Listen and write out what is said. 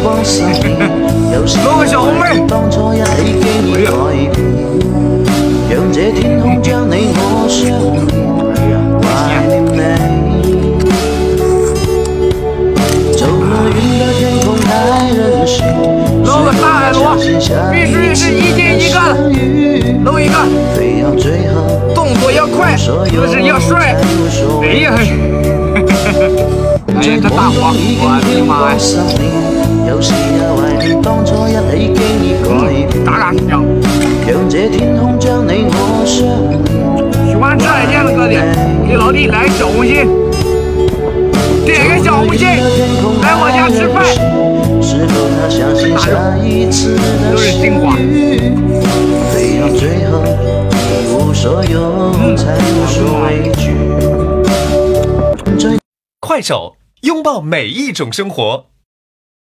攞個小紅妹。 讓這天空將你我相連，懷念你。走了雲的天空太任性， 撈個大海螺，必須是1斤1個，撈一個， 非要最後動作要快，就是要帥。哎呀，哎呀，這大黃，我的媽呀！ 有時也懷念當初一起經已改變。 打打響。 讓這天空將你我相連。 喜歡吃海鮮的哥弟，給老弟來小紅心，點個小紅心，來我家吃飯。 是否他相信下一次的相遇，非要最後一無所有才無所畏懼。 快手，擁抱每一種生活。